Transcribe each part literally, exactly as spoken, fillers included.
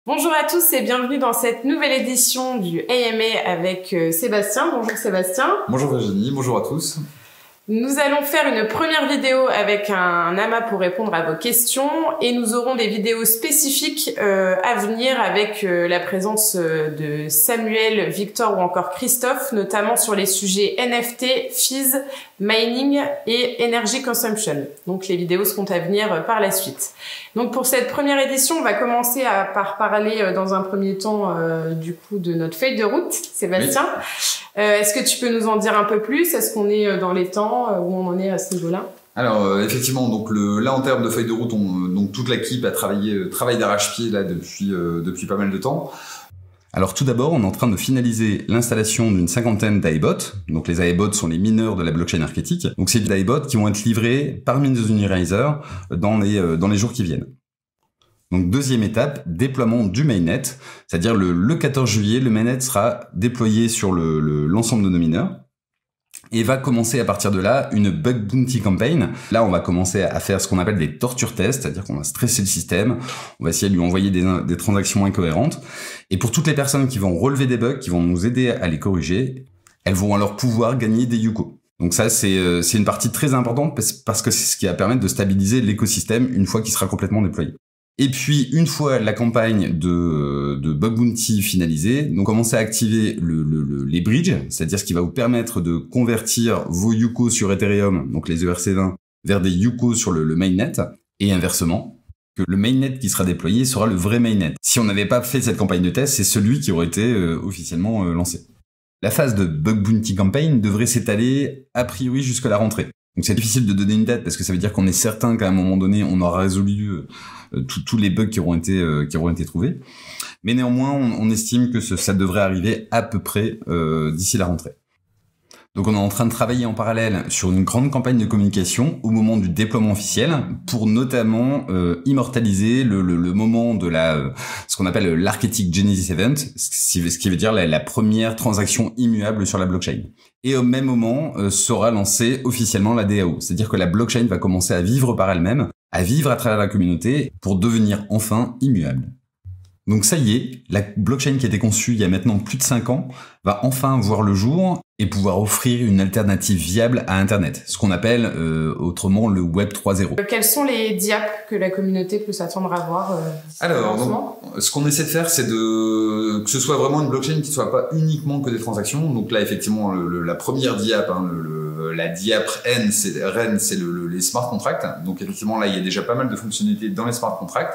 Bonjour à tous et bienvenue dans cette nouvelle édition du A M A avec Sébastien. Bonjour Sébastien. Bonjour Virginie, bonjour à tous. Nous allons faire une première vidéo avec un amas pour répondre à vos questions et nous aurons des vidéos spécifiques euh, à venir avec euh, la présence de Samuel, Victor ou encore Christophe, notamment sur les sujets N F T, fees, mining et energy consumption. Donc les vidéos seront à venir euh, par la suite. Donc pour cette première édition, on va commencer à, par parler euh, dans un premier temps euh, du coup de notre feuille de route. Sébastien, oui. euh, est-ce que tu peux nous en dire un peu plus? Est-ce qu'on est dans les temps? Où on en est à ce niveau-là? Alors euh, effectivement, donc le, là en termes de feuille de route, on, donc toute l'équipe a travaillé euh, travail d'arrache-pied là depuis euh, depuis pas mal de temps. Alors tout d'abord, on est en train de finaliser l'installation d'une cinquantaine d'A I bots. Donc les A I bots sont les mineurs de la blockchain Archétype. Donc c'est des A I bots qui vont être livrés par Minerizer dans les euh, dans les jours qui viennent. Donc deuxième étape, déploiement du mainnet, c'est-à-dire le, le quatorze juillet, le mainnet sera déployé sur le, le, l'ensemble de nos mineurs. Et va commencer à partir de là une bug bounty campaign. Là, on va commencer à faire ce qu'on appelle des torture tests, c'est-à-dire qu'on va stresser le système, on va essayer de lui envoyer des, des transactions incohérentes. Et pour toutes les personnes qui vont relever des bugs, qui vont nous aider à les corriger, elles vont alors pouvoir gagner des Yuko. Donc ça, c'est c'est une partie très importante parce que c'est ce qui va permettre de stabiliser l'écosystème une fois qu'il sera complètement déployé. Et puis, une fois la campagne de, de bug bounty finalisée, donc commencez à activer le, le, le, les bridges, c'est-à-dire ce qui va vous permettre de convertir vos Yuko sur Ethereum, donc les E R C vingt, vers des Yuko sur le, le mainnet, et inversement, que le mainnet qui sera déployé sera le vrai mainnet. Si on n'avait pas fait cette campagne de test, c'est celui qui aurait été euh, officiellement euh, lancé. La phase de bug bounty campaign devrait s'étaler a priori jusqu'à la rentrée. Donc c'est difficile de donner une date parce que ça veut dire qu'on est certain qu'à un moment donné, on aura résolu euh, tous les bugs qui auront été euh, qui auront été trouvés. Mais néanmoins, on, on estime que ce, ça devrait arriver à peu près euh, d'ici la rentrée. Donc on est en train de travailler en parallèle sur une grande campagne de communication au moment du déploiement officiel pour notamment euh, immortaliser le, le, le moment de la euh, ce qu'on appelle l'Archétype Genesis Event, ce qui veut dire la, la première transaction immuable sur la blockchain. Et au même moment euh, sera lancée officiellement la D A O, c'est-à-dire que la blockchain va commencer à vivre par elle-même, à vivre à travers la communauté pour devenir enfin immuable. Donc ça y est, la blockchain qui a été conçue il y a maintenant plus de cinq ans va enfin voir le jour et pouvoir offrir une alternative viable à Internet, ce qu'on appelle euh, autrement le Web trois point zéro. Quels sont les diaps que la communauté peut s'attendre à voir euh, Alors, donc, ce qu'on essaie de faire, c'est de que ce soit vraiment une blockchain qui soit pas uniquement que des transactions. Donc là, effectivement, le, le, la première diap, hein, le, le, la diap N, c'est R N, c'est le, le, les smart contracts. Donc effectivement, là, il y a déjà pas mal de fonctionnalités dans les smart contracts.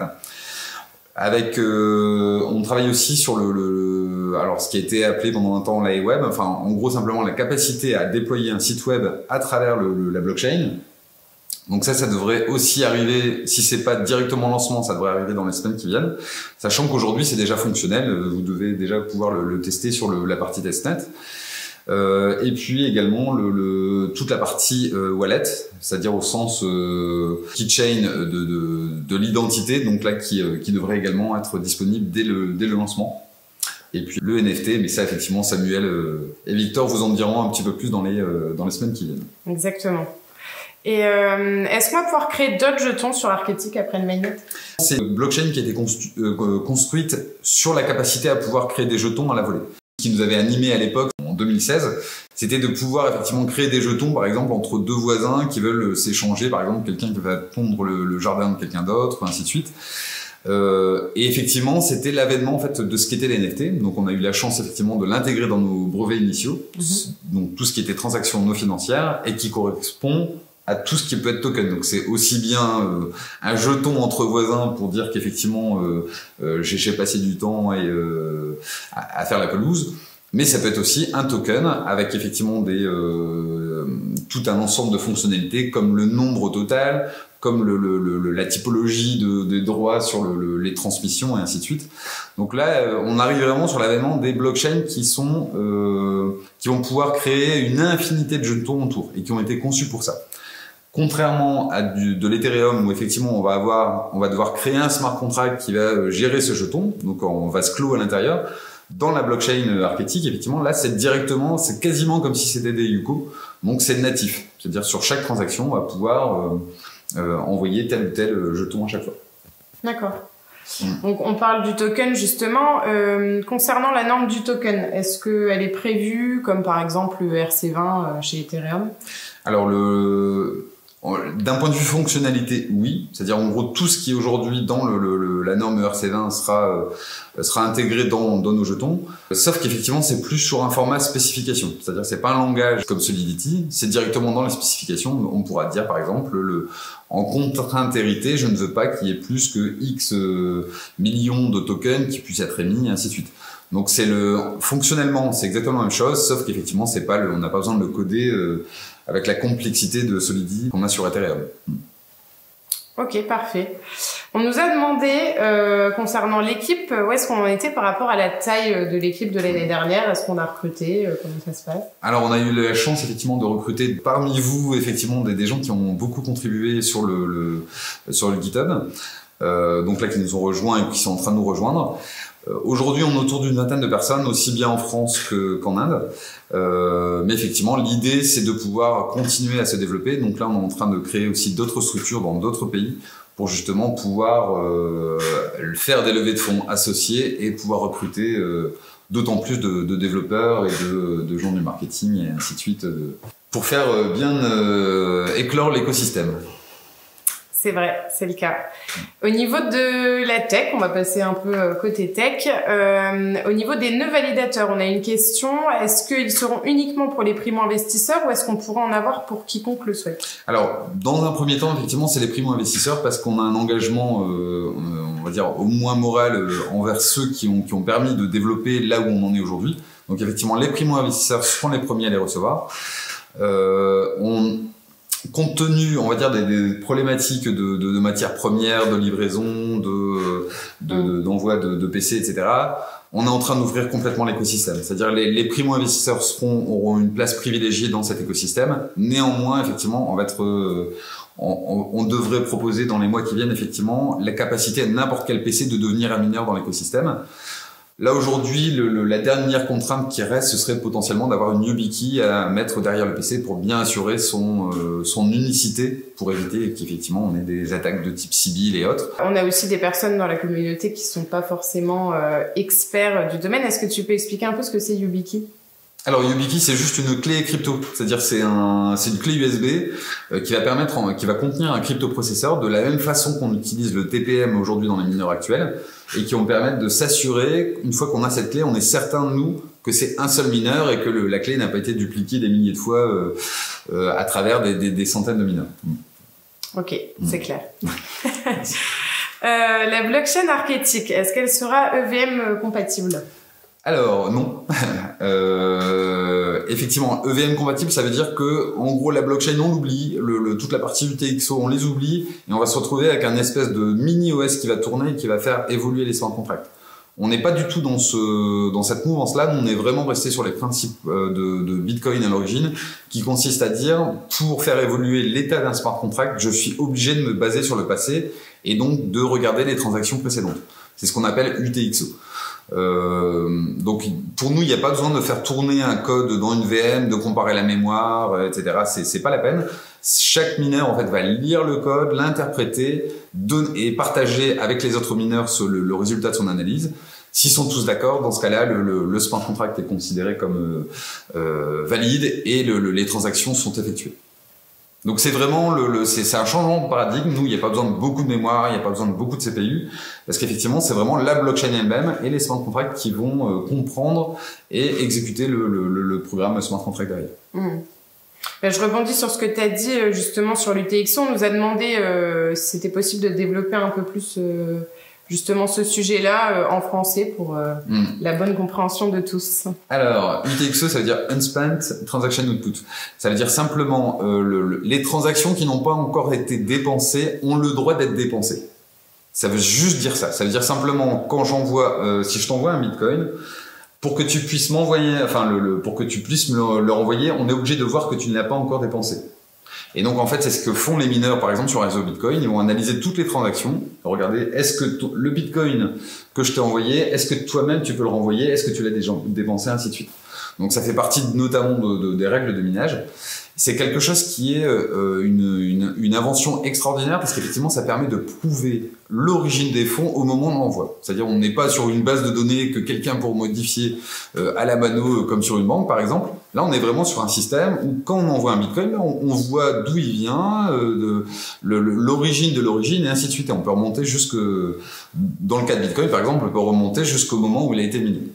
Avec, euh, on travaille aussi sur le, le, alors ce qui a été appelé pendant un temps l'A I web, enfin en gros simplement la capacité à déployer un site web à travers le, le, la blockchain. Donc ça, ça devrait aussi arriver, si c'est pas directement lancement, ça devrait arriver dans les semaines qui viennent, sachant qu'aujourd'hui c'est déjà fonctionnel, vous devez déjà pouvoir le, le tester sur le, la partie testnet. Euh, et puis également le, le, toute la partie euh, wallet, c'est-à-dire au sens euh, keychain de, de, de l'identité, donc là qui, euh, qui devrait également être disponible dès le, dès le lancement. Et puis le N F T, mais ça effectivement Samuel euh, et Victor vous en diront un petit peu plus dans les, euh, dans les semaines qui viennent. Exactement. Et euh, est-ce qu'on va pouvoir créer d'autres jetons sur Archétype après le mainnet? C'est une blockchain qui a été constru euh, construite sur la capacité à pouvoir créer des jetons à la volée. Ce qui nous avait animé à l'époque, en deux mille seize, c'était de pouvoir effectivement créer des jetons, par exemple, entre deux voisins qui veulent s'échanger, par exemple, quelqu'un qui va tondre le, le jardin de quelqu'un d'autre, ainsi de suite. Euh, et effectivement, c'était l'avènement en fait de ce qu'étaient les N F T. Donc, on a eu la chance effectivement de l'intégrer dans nos brevets initiaux, mm-hmm. donc tout ce qui était transactions non financières et qui correspond à tout ce qui peut être token. Donc c'est aussi bien euh, un jeton entre voisins pour dire qu'effectivement euh, euh, j'ai passé du temps et, euh, à, à faire la pelouse, mais ça peut être aussi un token avec effectivement des, euh, tout un ensemble de fonctionnalités comme le nombre total, comme le, le, le, la typologie de, des droits sur le, le, les transmissions et ainsi de suite. Donc là, on arrive vraiment sur l'avènement des blockchains qui sont euh, qui vont pouvoir créer une infinité de jetons autour et qui ont été conçus pour ça. Contrairement à du, de l'Ethereum où effectivement on va avoir, on va devoir créer un smart contract qui va gérer ce jeton, donc on va se clôt à l'intérieur. Dans la blockchain Archétype, effectivement, là c'est directement, c'est quasiment comme si c'était des Yuko, donc c'est natif. C'est-à-dire sur chaque transaction, on va pouvoir euh, euh, envoyer tel ou tel jeton à chaque fois. D'accord. Donc on parle du token justement. Euh, concernant la norme du token, est-ce qu'elle est prévue comme par exemple le R C vingt euh, chez Ethereum? Alors le d'un point de vue fonctionnalité, oui. C'est-à-dire en gros tout ce qui est aujourd'hui dans le, le, le, la norme E R C vingt sera euh, sera intégré dans, dans nos jetons. Sauf qu'effectivement c'est plus sur un format spécification. C'est-à-dire c'est pas un langage comme Solidity, c'est directement dans les spécifications. On pourra dire par exemple le en contrainte héritée, je ne veux pas qu'il y ait plus que X euh, millions de tokens qui puissent être émis, et ainsi de suite. Donc c'est le fonctionnellement c'est exactement la même chose, sauf qu'effectivement c'est pas le, on n'a pas besoin de le coder euh, avec la complexité de Solidity qu'on a sur Ethereum. Ok, parfait. On nous a demandé euh, concernant l'équipe, où est-ce qu'on en était par rapport à la taille de l'équipe de l'année dernière? Est-ce qu'on a recruté? Comment ça se passe? Alors on a eu la chance effectivement de recruter parmi vous effectivement des, des gens qui ont beaucoup contribué sur le, le sur le GitHub. Euh, donc là qui nous ont rejoints et qui sont en train de nous rejoindre. Euh, aujourd'hui, on est autour d'une vingtaine de personnes, aussi bien en France que, qu'en Inde. Euh, mais effectivement, l'idée, c'est de pouvoir continuer à se développer. Donc là, on est en train de créer aussi d'autres structures dans d'autres pays pour justement pouvoir euh, faire des levées de fonds associées et pouvoir recruter euh, d'autant plus de, de développeurs et de, de gens du marketing et ainsi de suite euh, pour faire euh, bien euh, éclore l'écosystème. C'est vrai, c'est le cas. Au niveau de la tech, on va passer un peu côté tech. Euh, au niveau des nœuds validateurs, on a une question. Est-ce qu'ils seront uniquement pour les primo-investisseurs ou est-ce qu'on pourra en avoir pour quiconque le souhaite? Alors, dans un premier temps, effectivement, c'est les primo-investisseurs parce qu'on a un engagement, euh, on va dire, au moins moral euh, envers ceux qui ont, qui ont permis de développer là où on en est aujourd'hui. Donc, effectivement, les primo-investisseurs seront les premiers à les recevoir. Euh, on... Compte tenu, on va dire, des, des problématiques de, de, de matières premières, de livraison, de, de, d'envoi de, de P C, et cetera, on est en train d'ouvrir complètement l'écosystème. C'est-à-dire les, les primo-investisseurs seront, auront une place privilégiée dans cet écosystème. Néanmoins, effectivement, on va être, euh, on, on devrait proposer dans les mois qui viennent, effectivement, la capacité à n'importe quel P C de devenir un mineur dans l'écosystème. Là aujourd'hui, le, le, la dernière contrainte qui reste, ce serait potentiellement d'avoir une YubiKey à mettre derrière le P C pour bien assurer son, euh, son unicité, pour éviter qu'effectivement on ait des attaques de type Sibyl et autres. On a aussi des personnes dans la communauté qui sont pas forcément euh, experts du domaine. Est-ce que tu peux expliquer un peu ce que c'est YubiKey? Alors YubiKey, c'est juste une clé crypto, c'est-à-dire c'est un, c'est une clé U S B euh, qui va permettre, en, qui va contenir un cryptoprocesseur de la même façon qu'on utilise le T P M aujourd'hui dans les mineurs actuels et qui vont permettre de s'assurer, une fois qu'on a cette clé, on est certain de nous que c'est un seul mineur et que le, la clé n'a pas été dupliquée des milliers de fois euh, euh, à travers des, des, des centaines de mineurs. Ok, mmh. C'est clair. euh, la blockchain archétype, est-ce qu'elle sera E V M compatible? Alors non, euh, effectivement E V M compatible, ça veut dire que en gros la blockchain on l'oublie, le, le, toute la partie U T X O on les oublie et on va se retrouver avec un espèce de mini O S qui va tourner et qui va faire évoluer les smart contracts. On n'est pas du tout dans ce dans cette mouvance-là, on est vraiment resté sur les principes de, de Bitcoin à l'origine, qui consiste à dire pour faire évoluer l'état d'un smart contract, je suis obligé de me baser sur le passé et donc de regarder les transactions précédentes. C'est ce qu'on appelle U T X O. Euh, donc pour nous il n'y a pas besoin de faire tourner un code dans une V M, de comparer la mémoire, et cetera. C'est, c'est pas la peine. Chaque mineur en fait va lire le code, l'interpréter et partager avec les autres mineurs ce, le, le résultat de son analyse. S'ils sont tous d'accord, dans ce cas-là, le, le, le smart contract est considéré comme euh, euh, valide et le, le, les transactions sont effectuées. Donc c'est vraiment le, le c'est, c'est un changement de paradigme. Nous, il n'y a pas besoin de beaucoup de mémoire, il n'y a pas besoin de beaucoup de C P U, parce qu'effectivement, c'est vraiment la blockchain elle-même et les smart contracts qui vont euh, comprendre et exécuter le, le, le programme smart contract derrière. Mmh. Ben, je rebondis sur ce que tu as dit justement sur l'U T X O. On nous a demandé euh, si c'était possible de développer un peu plus euh, justement ce sujet-là euh, en français pour euh, mm. la bonne compréhension de tous. Alors, U T X O, ça veut dire Unspent Transaction Output. Ça veut dire simplement euh, le, le, les transactions qui n'ont pas encore été dépensées ont le droit d'être dépensées. Ça veut juste dire ça. Ça veut dire simplement quand j'envoie, euh, si je t'envoie un Bitcoin, pour que tu puisses m'envoyer, enfin le, le, pour que tu puisses me le, le renvoyer, on est obligé de voir que tu ne l'as pas encore dépensé. Et donc en fait, c'est ce que font les mineurs, par exemple sur le réseau Bitcoin. Ils vont analyser toutes les transactions, regarder est-ce que t- le Bitcoin que je t'ai envoyé, est-ce que toi-même tu peux le renvoyer, est-ce que tu l'as déjà dépensé, ainsi de suite. Donc ça fait partie notamment de, de, des règles de minage. C'est quelque chose qui est euh, une, une, une invention extraordinaire parce qu'effectivement, ça permet de prouver l'origine des fonds au moment de l'envoi. C'est-à-dire, on n'est pas sur une base de données que quelqu'un pour modifier euh, à la mano, comme sur une banque, par exemple. Là, on est vraiment sur un système où, quand on envoie un bitcoin, là, on, on voit d'où il vient, euh, de, le, l'origine de l'origine, et ainsi de suite. Et on peut remonter jusque, dans le cas de bitcoin, par exemple, on peut remonter jusqu'au moment où il a été miné.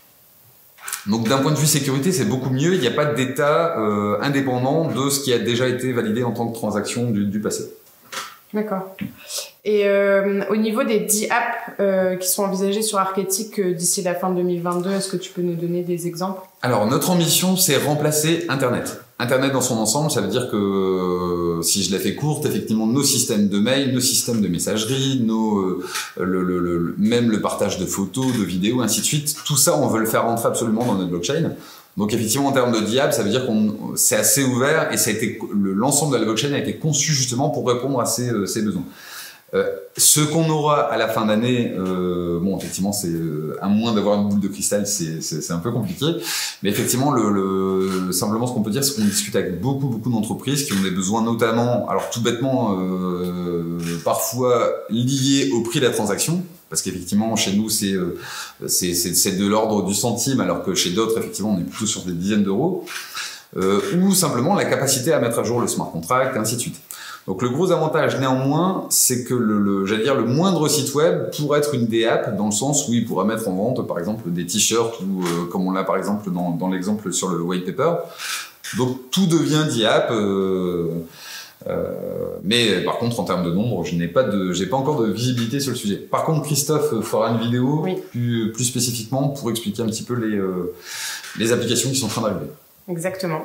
Donc d'un point de vue sécurité, c'est beaucoup mieux. Il n'y a pas d'état euh, indépendant de ce qui a déjà été validé en tant que transaction du, du passé. D'accord. Et euh, au niveau des dix apps euh, qui sont envisagées sur Arketic euh, d'ici la fin deux mille vingt-deux, est-ce que tu peux nous donner des exemples? Alors, notre ambition, c'est remplacer Internet. Internet dans son ensemble, ça veut dire que, si je la fais courte, effectivement, nos systèmes de mail, nos systèmes de messagerie, nos, euh, le, le, le, même le partage de photos, de vidéos, ainsi de suite, tout ça, on veut le faire rentrer absolument dans notre blockchain. Donc, effectivement, en termes de diable, ça veut dire qu'on, c'est assez ouvert et ça a été, le, l'ensemble de la blockchain a été conçu justement pour répondre à ces, euh, ces besoins. Euh, ce qu'on aura à la fin d'année, euh, bon, effectivement, c'est euh, à moins d'avoir une boule de cristal, c'est, c'est, c'est un peu compliqué. Mais effectivement, le, le, simplement, ce qu'on peut dire, c'est qu'on discute avec beaucoup, beaucoup d'entreprises qui ont des besoins, notamment, alors tout bêtement, euh, parfois liés au prix de la transaction. Parce qu'effectivement, chez nous, c'est, euh, c'est, c'est, c'est de l'ordre du centime, alors que chez d'autres, effectivement, on est plutôt sur des dizaines d'euros. Euh, ou simplement la capacité à mettre à jour le smart contract, et ainsi de suite. Donc le gros avantage néanmoins, c'est que le, le, j'allais dire le moindre site web pourrait être une D app dans le sens où il pourra mettre en vente par exemple des t-shirts ou euh, comme on l'a par exemple dans, dans l'exemple sur le white paper. Donc tout devient D app. Euh, euh, mais par contre en termes de nombre, je n'ai pas de, j'ai pas encore de visibilité sur le sujet. Par contre, Christophe fera une vidéo oui. plus, plus spécifiquement pour expliquer un petit peu les, euh, les applications qui sont en train d'arriver. Exactement.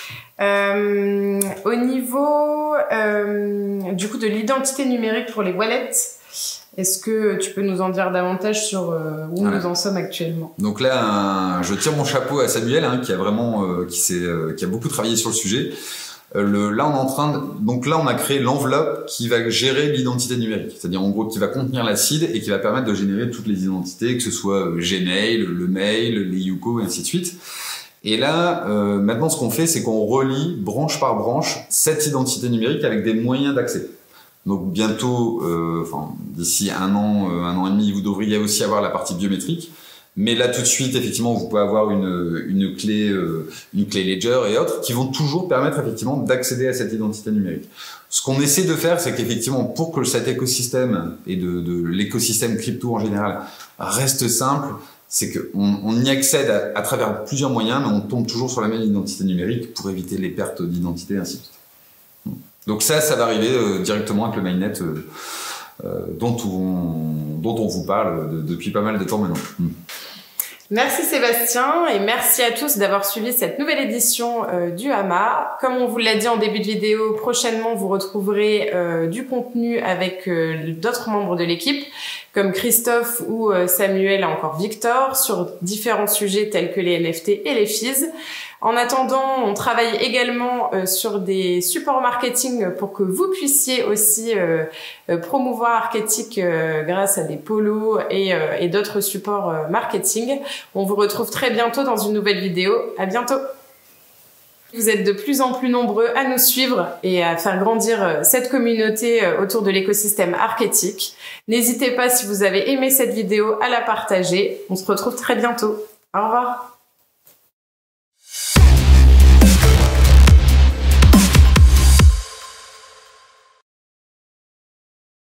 Euh, au niveau euh, du coup de l'identité numérique pour les wallets, est-ce que tu peux nous en dire davantage sur euh, où voilà. nous en sommes actuellement? Donc là, un, je tire mon chapeau à Samuel, hein, qui a vraiment, euh, qui s'est, euh, qui a beaucoup travaillé sur le sujet. Euh, le, là, on est en train de, donc là, on a créé l'enveloppe qui va gérer l'identité numérique, c'est-à-dire en gros qui va contenir la C I D et qui va permettre de générer toutes les identités, que ce soit Gmail, le mail, les Yuko et ainsi de suite. Et là, euh, maintenant, ce qu'on fait, c'est qu'on relie branche par branche cette identité numérique avec des moyens d'accès. Donc bientôt, euh, enfin d'ici un an, euh, un an et demi, vous devriez aussi avoir la partie biométrique. Mais là, tout de suite, effectivement, vous pouvez avoir une, une clé, euh, une clé Ledger et autres qui vont toujours permettre effectivement d'accéder à cette identité numérique. Ce qu'on essaie de faire, c'est qu'effectivement, pour que cet écosystème et de, de l'écosystème crypto en général reste simple, c'est qu'on on y accède à, à travers plusieurs moyens, mais on tombe toujours sur la même identité numérique pour éviter les pertes d'identité, ainsi de suite. Donc ça, ça va arriver euh, directement avec le mainnet euh, euh, dont, on, dont on vous parle de, depuis pas mal de temps maintenant. Mm. Merci Sébastien et merci à tous d'avoir suivi cette nouvelle édition euh, du Hama. Comme on vous l'a dit en début de vidéo, prochainement vous retrouverez euh, du contenu avec euh, d'autres membres de l'équipe comme Christophe ou euh, Samuel, encore Victor, sur différents sujets tels que les N F T et les fees. En attendant, on travaille également euh, sur des supports marketing pour que vous puissiez aussi euh, euh, promouvoir Arketic euh, grâce à des polos et, euh, et d'autres supports euh, marketing. On vous retrouve très bientôt dans une nouvelle vidéo. À bientôt. Vous êtes de plus en plus nombreux à nous suivre et à faire grandir cette communauté autour de l'écosystème Arketic. N'hésitez pas, si vous avez aimé cette vidéo, à la partager. On se retrouve très bientôt. Au revoir.